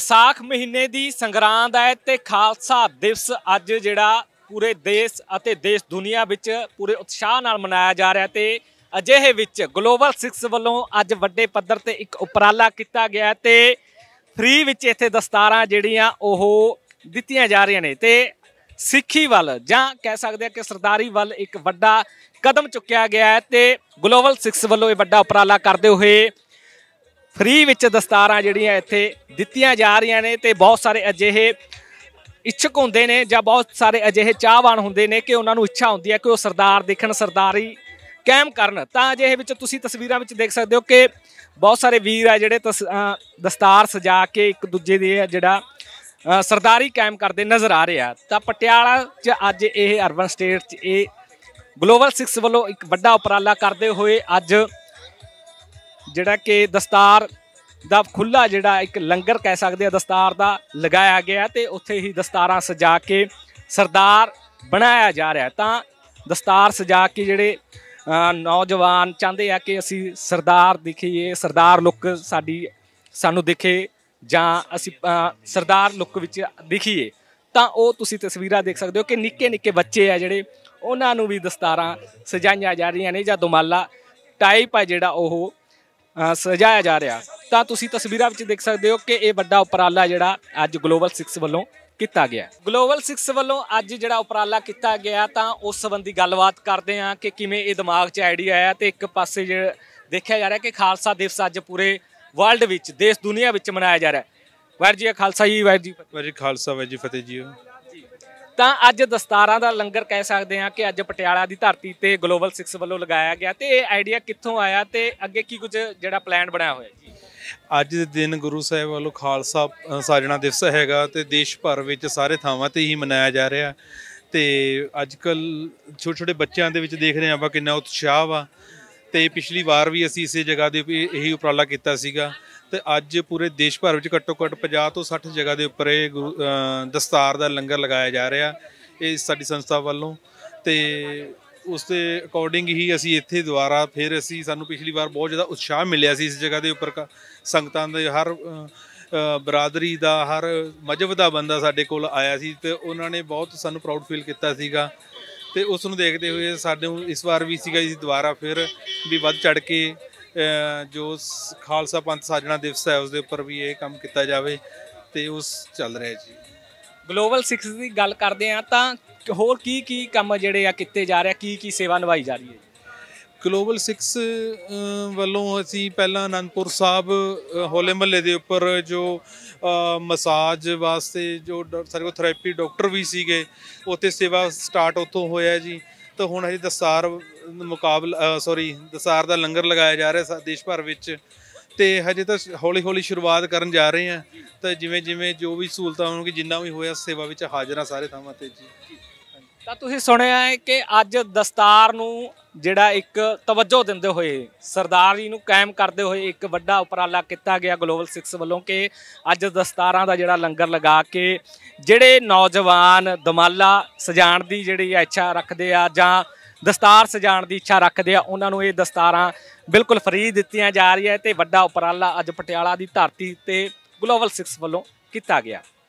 ਵਿਸਾਖ ਮਹੀਨੇ ਦੀ ਸੰਗਰਾਂਦ ਹੈ ਤੇ ਖਾਲਸਾ ਦਿਵਸ ਅੱਜ ਜਿਹੜਾ ਪੂਰੇ ਦੇਸ਼ ਅਤੇ ਦੇਸ਼ ਦੁਨੀਆ ਵਿੱਚ ਪੂਰੇ ਉਤਸ਼ਾਹ ਨਾਲ ਮਨਾਇਆ ਜਾ ਰਿਹਾ ਤੇ ਅਜਿਹੇ ਵਿੱਚ ਗਲੋਬਲ 6 ਵੱਲੋਂ ਅੱਜ ਵੱਡੇ ਪੱਧਰ ਤੇ ਇੱਕ ਉਪਰਾਲਾ ਕੀਤਾ ਗਿਆ ਤੇ ਫ੍ਰੀ ਵਿੱਚ ਇੱਥੇ ਦਸਤਾਰਾਂ ਜਿਹੜੀਆਂ ਉਹ ਦਿੱਤੀਆਂ ਜਾ ਰਹੀਆਂ ਨੇ ਤੇ ਸਿੱਖੀ ਵੱਲ ਜਾਂ ਕਹਿ ਸਕਦੇ ਆ ਕਿ ਸਰਦਾਰੀ ਵੱਲ ਇੱਕ ਵੱਡਾ ਕਦਮ ਚੁੱਕਿਆ ਗਿਆ ਹੈ ਤੇ ਗਲੋਬਲ 6 ਵੱਲੋਂ ਇਹ ਵੱਡਾ ਉਪਰਾਲਾ ਕਰਦੇ ਹੋਏ ਫ੍ਰੀ ਵਿੱਚ ਦਸਤਾਰਾਂ ਜਿਹੜੀਆਂ ਇੱਥੇ ਦਿੱਤੀਆਂ ਜਾ ਰਹੀਆਂ ਨੇ ਤੇ ਬਹੁਤ ਸਾਰੇ ਅਜਿਹੇ ਇੱਛੁਕ ਹੁੰਦੇ ਨੇ ਜਾਂ ਬਹੁਤ ਸਾਰੇ ਅਜਿਹੇ ਚਾਹਵਾਨ ਹੁੰਦੇ ਨੇ ਕਿ ਉਹਨਾਂ ਨੂੰ ਇੱਛਾ ਹੁੰਦੀ ਹੈ ਕਿ ਉਹ ਸਰਦਾਰ ਦੇਖਣ, ਸਰਦਾਰੀ ਕਾਇਮ ਕਰਨ। ਤਾਂ ਅਜਿਹੇ ਵਿੱਚ ਤੁਸੀਂ ਤਸਵੀਰਾਂ ਵਿੱਚ ਦੇਖ ਸਕਦੇ ਹੋ ਕਿ ਬਹੁਤ ਸਾਰੇ ਵੀਰ ਆ ਜਿਹੜੇ ਦਸਤਾਰ ਸਜਾ ਕੇ ਇੱਕ ਦੂਜੇ ਦੇ ਜਿਹੜਾ ਸਰਦਾਰੀ ਕਾਇਮ ਕਰਦੇ ਨਜ਼ਰ ਆ ਰਹੇ ਆ। ਤਾਂ ਪਟਿਆਲਾ 'ਚ ਅੱਜ ਇਹ ਅਰਬਨ ਸਟੇਟ 'ਚ ਇਹ ਗਲੋਬਲ 6 ਵੱਲੋਂ ਇੱਕ ਵੱਡਾ ਉਪਰਾਲਾ ਕਰਦੇ ਹੋਏ ਅੱਜ ਜਿਹੜਾ ਕਿ ਦਸਤਾਰ ਦਾ ਖੁੱਲ੍ਹਾ ਜਿਹੜਾ ਇੱਕ ਲੰਗਰ ਕਹਿ ਸਕਦੇ ਆ ਦਸਤਾਰ ਦਾ ਲਗਾਇਆ ਗਿਆ ਤੇ ਉੱਥੇ ਹੀ ਦਸਤਾਰਾਂ ਸਜਾ ਕੇ ਸਰਦਾਰ ਬਣਾਇਆ ਜਾ ਰਿਹਾ। ਤਾਂ ਦਸਤਾਰ ਸਜਾ ਕੇ ਜਿਹੜੇ ਨੌਜਵਾਨ ਚਾਹੁੰਦੇ ਆ ਕਿ ਅਸੀਂ ਸਰਦਾਰ ਦਿਖੀਏ, ਸਰਦਾਰ ਲੁੱਕ ਸਾਨੂੰ ਦਿਖੇ ਜਾਂ ਅਸੀਂ ਸਰਦਾਰ ਲੁੱਕ ਵਿੱਚ ਦਿਖੀਏ। ਤਾਂ ਉਹ ਤੁਸੀਂ ਤਸਵੀਰਾਂ ਦੇਖ ਸਕਦੇ ਹੋ ਕਿ ਨਿੱਕੇ ਨਿੱਕੇ ਬੱਚੇ ਆ ਜਿਹੜੇ ਉਹਨਾਂ ਨੂੰ ਵੀ ਦਸਤਾਰਾਂ ਸਜਾਈਆਂ ਜਾ ਰਹੀਆਂ ਨੇ ਜਾਂ ਦੁਮਾਲਾ ਟਾਈਪ ਆ ਜਿਹੜਾ ਉਹ ਸਜਾਇਆ ਜਾ ਰਿਹਾ। ਤਾਂ ਤੁਸੀਂ ਤਸਵੀਰਾਂ ਵਿੱਚ ਦੇਖ ਸਕਦੇ ਹੋ ਕਿ ਇਹ ਵੱਡਾ ਉਪਰਾਲਾ ਜਿਹੜਾ ਅੱਜ ਗਲੋਬਲ 6 ਵੱਲੋਂ ਕੀਤਾ ਗਿਆ। ਗਲੋਬਲ 6 ਵੱਲੋਂ ਅੱਜ ਜਿਹੜਾ ਉਪਰਾਲਾ ਕੀਤਾ ਗਿਆ ਤਾਂ ਉਸ ਸੰਬੰਧੀ ਗੱਲਬਾਤ ਕਰਦੇ ਹਾਂ ਕਿ ਕਿਵੇਂ ਇਹ ਦਿਮਾਗ 'ਚ ਆਈਡੀਆ ਆਇਆ ਤੇ ਇੱਕ ਪਾਸੇ ਜਿਹੜਾ ਦੇਖਿਆ ਜਾ ਰਿਹਾ ਕਿ ਖਾਲਸਾ ਦਿਵਸ ਅੱਜ ਪੂਰੇ ਵਰਲਡ ਵਿੱਚ ਦੇਸ਼ ਦੁਨੀਆ ਵਿੱਚ ਮਨਾਇਆ ਜਾ ਰਿਹਾ। ਵਾਹਿਗੁਰੂ ਜੀ ਖਾਲਸਾ ਜੀ, ਵਾਹਿਗੁਰੂ ਜੀ ਖਾਲਸਾ, ਵਾਹਿਗੁਰੂ ਜੀ ਫਤਿਹ ਜੀ। ਤਾਂ ਅੱਜ ਦਸਤਾਰਾਂ ਦਾ ਲੰਗਰ ਕਹਿ ਸਕਦੇ ਹਾਂ ਕਿ ਅੱਜ ਪਟਿਆਲਾ ਦੀ ਧਰਤੀ ਤੇ ਗਲੋਬਲ 6 ਵੱਲੋਂ ਲਗਾਇਆ ਗਿਆ ਤੇ ਇਹ ਆਈਡੀਆ ਕਿੱਥੋਂ ਆਇਆ ਤੇ ਅੱਗੇ ਕੀ ਕੁਝ ਜਿਹੜਾ ਪਲਾਨ ਬਣਾਇਆ ਹੋਇਆ ਜੀ? ਅੱਜ ਦੇ ਦਿਨ ਗੁਰੂ ਸਾਹਿਬ ਵੱਲੋਂ ਖਾਲਸਾ ਸਾਜਣਾ ਦਿਵਸ ਹੈਗਾ ਤੇ ਦੇਸ਼ ਭਰ ਵਿੱਚ ਸਾਰੇ ਥਾਵਾਂ ਤੇ ਹੀ ਮਨਾਇਆ ਜਾ ਰਿਹਾ ਤੇ ਅੱਜ ਕੱਲ੍ਹ ਛੋਟੇ ਛੋਟੇ ਬੱਚਿਆਂ ਦੇ ਵਿੱਚ ਦੇਖ ਰਹੇ ਆਪਾਂ ਕਿੰਨਾ ਉਤਸ਼ਾਹ ਵਾ। ਤੇ ਪਿਛਲੀ ਵਾਰ ਵੀ ਅਸੀਂ ਇਸੇ ਜਗ੍ਹਾ ਦੇ ਇਹੀ ਉਪਰਾਲਾ ਕੀਤਾ ਸੀਗਾ ਤੇ ਅੱਜ ਪੂਰੇ ਦੇਸ਼ ਭਰ ਵਿੱਚ ਘੱਟੋ ਘੱਟ 50 ਤੋਂ 60 ਜਗ੍ਹਾ ਦੇ ਉੱਪਰ ਇਹ ਦਸਤਾਰ ਦਾ ਲੰਗਰ ਲਗਾਇਆ ਜਾ ਰਿਹਾ ਇਹ ਸਾਡੀ ਸੰਸਥਾ ਵੱਲੋਂ। ਤੇ ਉਸ ਦੇ ਅਕੋਰਡਿੰਗ ਹੀ ਅਸੀਂ ਇੱਥੇ ਦੁਬਾਰਾ ਫਿਰ ਸਾਨੂੰ ਪਿਛਲੀ ਵਾਰ ਬਹੁਤ ਜ਼ਿਆਦਾ ਉਤਸ਼ਾਹ ਮਿਲਿਆ ਸੀ ਇਸ ਜਗ੍ਹਾ ਦੇ ਉੱਪਰ। ਸੰਗਤਾਂ ਦੇ ਹਰ ਬਰਾਦਰੀ ਦਾ, ਹਰ ਮਜ਼ਹਬ ਦਾ ਬੰਦਾ ਸਾਡੇ ਕੋਲ ਆਇਆ ਸੀ ਤੇ ਉਹਨਾਂ ਨੇ ਬਹੁਤ ਸਾਨੂੰ ਪ੍ਰਾਊਡ ਫੀਲ ਕੀਤਾ ਸੀਗਾ। ਤੇ ਉਸ ਨੂੰ ਦੇਖਦੇ ਹੋਏ ਸਾਨੂੰ ਇਸ ਵਾਰ ਵੀ ਸੀਗਾ ਜੀ ਦੁਬਾਰਾ ਫਿਰ ਵੀ ਵੱਧ ਚੜ੍ਹ ਕੇ ਜੋ ਖਾਲਸਾ ਪੰਥ ਸਾਜਣਾ ਦਿਵਸ ਹੈ ਉਸ ਦੇ ਉੱਪਰ ਵੀ ਇਹ ਕੰਮ ਕੀਤਾ ਜਾਵੇ ਤੇ ਉਸ ਚੱਲ ਰਿਹਾ ਜੀ। ਗਲੋਬਲ 6 ਦੀ ਗੱਲ ਕਰਦੇ ਹਾਂ ਤਾਂ ਹੋਰ ਕੀ ਕੰਮ ਜਿਹੜੇ ਆ ਕੀਤੇ ਜਾ ਰਹੇ, ਕੀ ਸੇਵਾ ਨਿਭਾਈ ਜਾ ਰਹੀ ਹੈ? ਗਲੋਬਲ 6 ਵੱਲੋਂ ਅਸੀਂ ਪਹਿਲਾਂ ਅਨੰਦਪੁਰ ਸਾਹਿਬ ਹੋਲੇ ਮਹੱਲੇ ਦੇ ਉੱਪਰ ਜੋ ਮਸਾਜ ਵਾਸਤੇ ਜੋ ਸਾਡੇ ਕੋਲ ਥੈਰੇਪੀ ਡਾਕਟਰ ਵੀ ਸੀਗੇ ਉੱਥੇ ਸੇਵਾ ਸਟਾਰਟ ਉੱਥੋਂ ਹੋਇਆ ਜੀ। ਤਾਂ ਹੁਣ ਅਸੀਂ ਦਸਤਾਰ ਦਾ ਲੰਗਰ ਲਗਾਇਆ ਜਾ ਰਿਹਾ ਦੇਸ਼ ਭਰ ਵਿੱਚ ਤੇ ਹਜੇ ਤਾਂ ਹੌਲੀ ਹੌਲੀ ਸ਼ੁਰੂਆਤ ਕਰਨ ਜਾ ਰਹੇ ਹਾਂ। ਤਾਂ ਜਿਵੇਂ ਜਿਵੇਂ ਜੋ ਵੀ ਸਹੂਲਤਾਂ ਹੋਣਗੀ ਜਿੰਨਾ ਵੀ ਹੋਇਆ ਸੇਵਾ ਵਿੱਚ ਹਾਜ਼ਰ ਹਾਂ ਸਾਰੇ ਥਾਵਾਂ ਤੇ ਜੀ। ਤਾਂ ਤੁਸੀਂ ਸੁਣਿਆ ਹੈ ਕਿ ਅੱਜ ਦਸਤਾਰ ਨੂੰ ਜਿਹੜਾ ਇੱਕ ਤਵੱਜੋ ਦਿੰਦੇ ਹੋਏ ਸਰਦਾਰੀ ਨੂੰ ਕਾਇਮ ਕਰਦੇ ਹੋਏ ਇੱਕ ਵੱਡਾ ਉਪਰਾਲਾ ਕੀਤਾ ਗਿਆ ਗਲੋਬਲ 6 ਵੱਲੋਂ ਕਿ ਅੱਜ ਦਸਤਾਰਾਂ ਦਾ ਜਿਹੜਾ ਲੰਗਰ ਲਗਾ ਕੇ ਜਿਹੜੇ ਨੌਜਵਾਨ ਦਮਾਲਾ ਸਜਾਉਣ ਦੀ ਜਿਹੜੀ ਇੱਛਾ ਰੱਖਦੇ ਆ ਜਾਂ ਦਸਤਾਰ ਸਜਾਉਣ ਦੀ ਇੱਛਾ ਰੱਖਦੇ ਆ ਉਹਨਾਂ ਨੂੰ ਇਹ ਦਸਤਾਰਾਂ ਬਿਲਕੁਲ ਫਰੀ ਦਿੱਤੀਆਂ ਜਾ ਰਹੀਆਂ ਤੇ ਵੱਡਾ ਉਪਰਾਲਾ ਅੱਜ ਪਟਿਆਲਾ ਦੀ ਧਰਤੀ ਤੇ ਗਲੋਬਲ 6 ਵੱਲੋਂ ਕੀਤਾ ਗਿਆ।